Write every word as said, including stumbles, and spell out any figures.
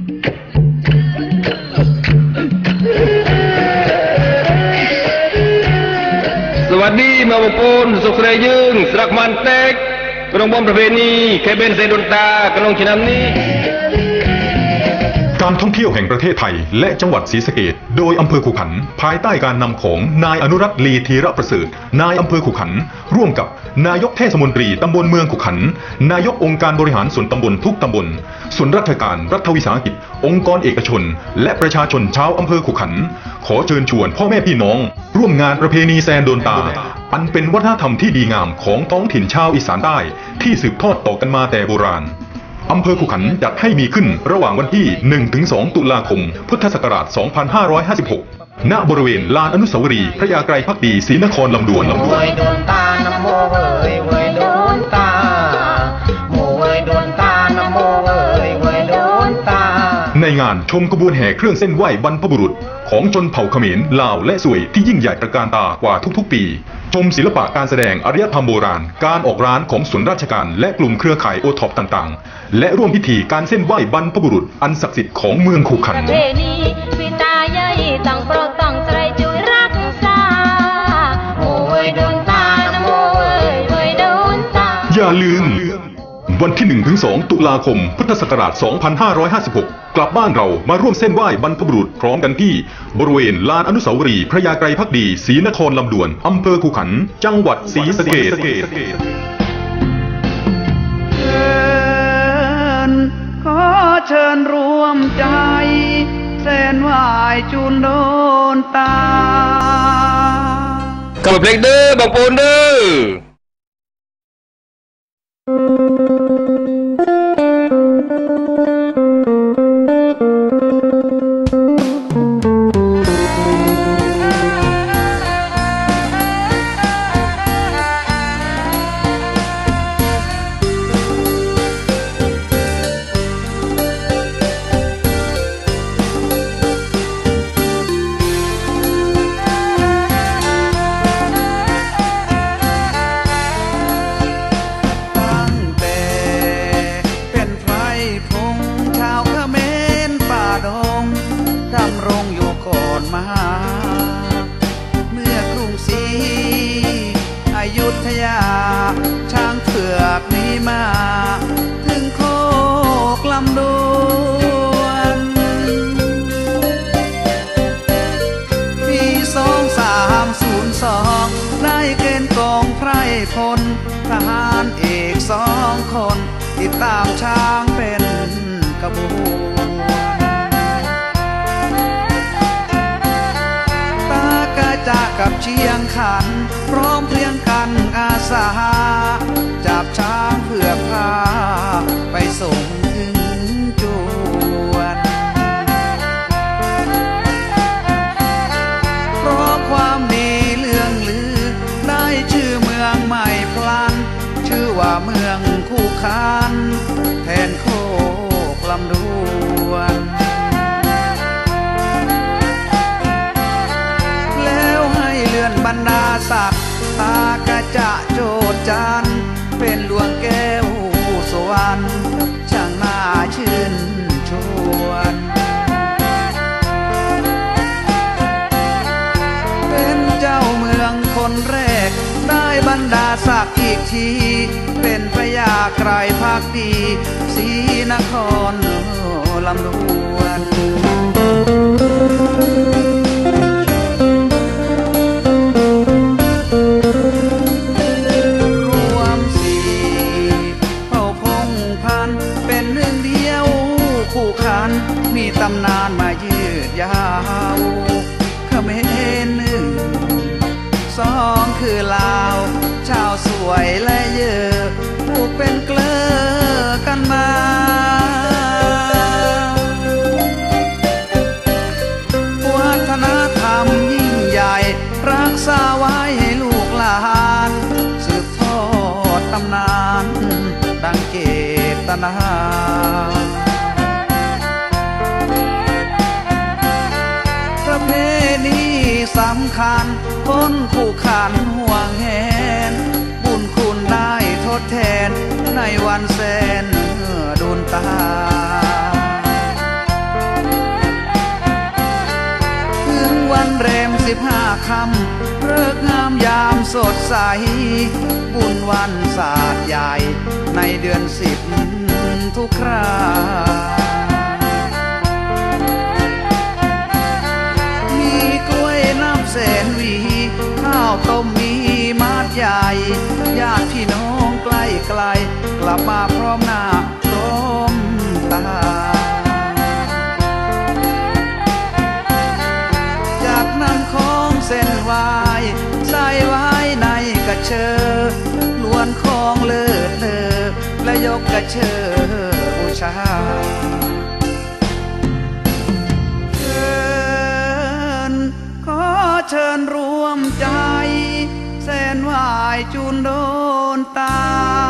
สวัสดีมาบปนสุขเรยึงสรักมันเต็กกรงบอมประเพณีเคเบนเซดนตากระนงชินามนี้การท่องเที่ยวแห่งประเทศไทยและจังหวัดศรีสะเกษโดยอำเภอขุขันธ์ภายใต้การนำของนายอนุรักษ์ลีธีระประเสริฐนายอำเภอขุขันธ์ร่วมกับนายกเทศมนตรีตำบลเมืองขุขันธ์นายกองค์การบริหารส่วนตำบลทุกตำบลส่วนราชการรัฐวิสาหกิจองค์กรเอกชนและประชาชนชาวอำเภอขุขันธ์ขอเชิญชวนพ่อแม่พี่น้องร่วมงานประเพณีแซนโดนตาอันเป็นวัฒนธรรมที่ดีงามของท้องถิ่นชาวอีสานใต้ที่สืบทอดต่อกันมาแต่โบราณอำเภอขุขันธ์จัดให้มีขึ้นระหว่างวันที่ หนึ่งถึงสอง ตุลาคม พุทธศักราช สองพันห้าร้อยห้าสิบหก ณ บริเวณลานอนุสาวรีย์พระยาไกรภักดีศรีนครลำดวนในงานชมขบวนแห่เครื่องเส้นไหว้บรรพบุรุษของชนเผ่าเขมรลาวและสวยที่ยิ่งใหญ่ตระการตากว่าทุกๆปีชมศิลปะการแสดงอารยธรรมโบราณการออกร้านของส่วนราชการและกลุ่มเครือข่ายโอท็อปต่างๆและร่วมพิธีการเส้นไหว้บรรพบุรุษอันศักดิ์สิทธิ์ของเมืองขุขันธ์อย่าลืมวันที่ หนึ่งถึงสอง ตุลาคม พุทธศักราช สองพันห้าร้อยห้าสิบหก กลับบ้านเรามาร่วมเส้นไหว้บรรพบุรุษพร้อมกันที่บริเวณลานอนุสาวรีย์พระยาไกรภักดีศรีนครลำดวนอำเภอขุขันธ์จังหวัดศรีสะเกษขอเชิญร่วมใจเส้นไหว้จูนโดนตากับเพลงเด้อบางปูนเด้อช้างเผือกนี้มาถึงโคกลำดวนปีสองสามศูนย์สองได้เกณฑ์กองไพร่พลทหารเอกสองคนติดตามช้างเป็นขบวนตากระจะกับเชียงขันพร้อมเพรียงกันอาสาจับช้างเผือกพาไปส่งถึงจวนเพราะความดีเรื่องลือได้ชื่อเมืองใหม่พลันชื่อว่าเมืองคู่ขันแทนโคกลำดวนแล้วให้เลื่อนบรรดาศักดิ์ตากระจะโจดจันเป็นหลวงแก้วสวรรค์ช่างน่าชื่นชวนเป็นเจ้าเมืองคนแรกได้บรรดาศักดิ์อีกทีเป็นพระยาไกรภักดีศรีนครลำดวนมีตำนานมายืดยาวเขมรหนึ่งสองคือลาวชาวสวยและเยอะผู้เป็นเกลือกันมาวัฒนธรรมยิ่งใหญ่รักษาไว้ให้ลูกหลานสืบทอดตำนานดังเกตนาประเพณีสำคัญคนคู่ขันห่วงแหนบุญคุณได้ทดแทนในวันแสนโดนตาวันแรมสิบห้าค่ำเลิกงามยามสดใสบุญวันศาสตร์ใหญ่ในเดือนสิบทุกครามีกล้วยน้ำแสนหวีข้าวต้มมีมาดใหญ่ญาติพี่น้องใกล้ไกลกลับมาพร้อมหน้าพร้อมตาจากนำของเส้นไหวใส่ไว้ในกระเชอล้วนของเลิศเลอและยกกระเชอบูชาเชิญขอเชิญรวมใจเส้นไหวจูนโดนตา